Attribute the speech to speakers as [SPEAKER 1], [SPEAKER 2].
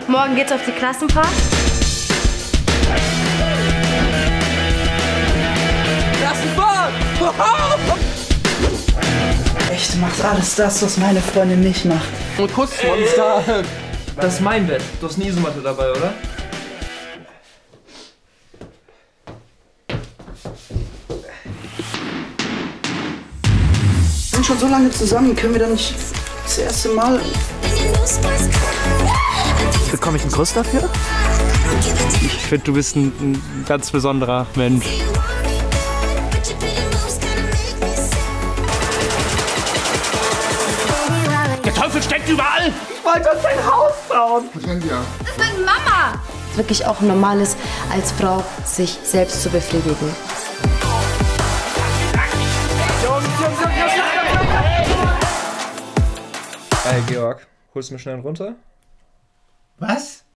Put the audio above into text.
[SPEAKER 1] Morgen geht's auf die Klassenfahrt.
[SPEAKER 2] Klassenfahrt!
[SPEAKER 3] Echt, du machst alles das, was meine Freundin nicht macht.
[SPEAKER 2] Und Kussmonster. Das ist mein Bett. Du hast eine Isomatte dabei, oder?
[SPEAKER 3] Wir sind schon so lange zusammen, können wir dann nicht das erste Mal...
[SPEAKER 4] Bekomme ich einen Kuss dafür? Ich finde, du bist ein ganz besonderer Mensch. Der Teufel steckt überall!
[SPEAKER 3] Ich wollte uns ein Haus bauen!
[SPEAKER 1] Das ist meine Mama! Wirklich auch normal ist, als Frau sich selbst zu befriedigen.
[SPEAKER 2] Georg, holst du mich schnell runter?
[SPEAKER 5] Was?